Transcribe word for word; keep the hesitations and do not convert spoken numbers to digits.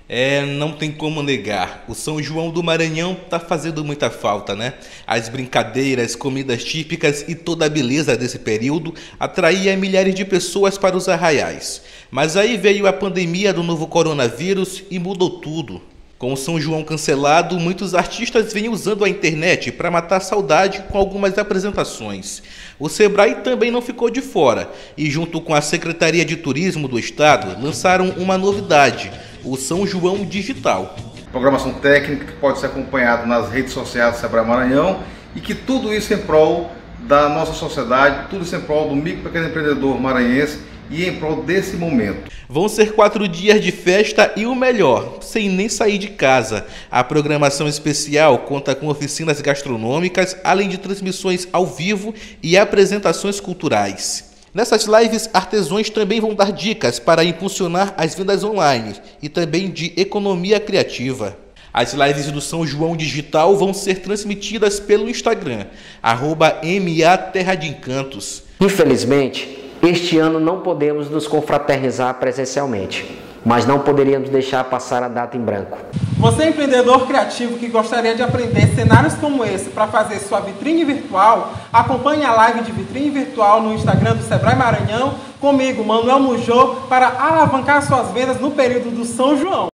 É, não tem como negar. O São João do Maranhão tá fazendo muita falta, né? As brincadeiras, comidas típicas e toda a beleza desse período atraía milhares de pessoas para os arraiais. Mas aí veio a pandemia do novo coronavírus e mudou tudo. Com o São João cancelado, muitos artistas vêm usando a internet para matar a saudade com algumas apresentações. O Sebrae também não ficou de fora e, junto com a Secretaria de Turismo do Estado, lançaram uma novidade: o São João Digital. Programação técnica que pode ser acompanhado nas redes sociais do Sebrae Maranhão e que tudo isso em prol da nossa sociedade, tudo isso em prol do micro e pequeno empreendedor maranhense e em prol desse momento. Vão ser quatro dias de festa e o melhor, sem nem sair de casa. A programação especial conta com oficinas gastronômicas, além de transmissões ao vivo e apresentações culturais. Nessas lives, artesãos também vão dar dicas para impulsionar as vendas online e também de economia criativa. As lives do São João Digital vão ser transmitidas pelo Instagram, arroba M A Terra de Encantos. Infelizmente, este ano não podemos nos confraternizar presencialmente, mas não poderíamos deixar passar a data em branco. Você é empreendedor criativo que gostaria de aprender cenários como esse para fazer sua vitrine virtual? Acompanhe a live de vitrine virtual no Instagram do Sebrae Maranhão, comigo, Manuel Mujô, para alavancar suas vendas no período do São João.